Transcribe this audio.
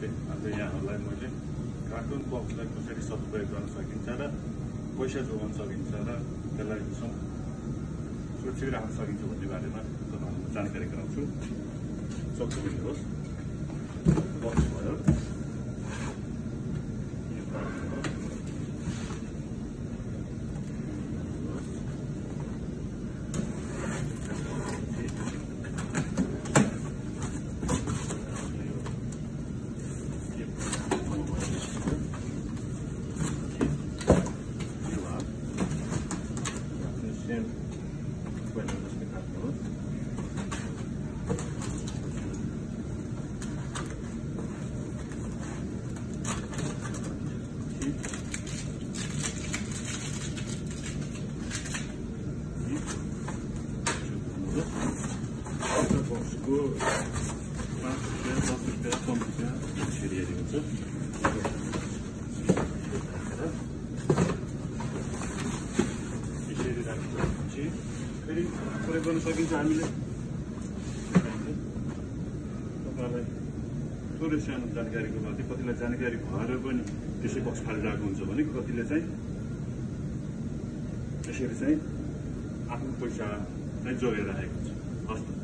गर्दै आज यहाँहरूलाई मैले कार्टुन बक्सलाई कसरी सदुपयोग गर्न सकिन्छ र पैसा जोगाउन सकिन्छ र त्यसलाई सुरक्षित राख्न सकिन्छ भन्ने बारेमा तपाईँहरूलाई जानकारी गराउँछु। सक्छु हेर्नुहोस्, बक्स भयो, बक्सको 5 रुपियाँ 10 रुपियाँ 5 रुपियाँ यसरी हेरी हुन्छ। यसरी राखेपछि फेरि प्रयोग गर्न सकिन्छ। हामीले तपाईँलाई थोरै सानो जानकारीको लागि कतिलाई जानकारी भएर पनि त्यसै बक्स फालिरहेको हुन्छ भने कतिले चाहिँ त्यसरी चाहिँ आफ्नो पैसा चाहिँ जोगाइराखेको हुन्छ। हस्।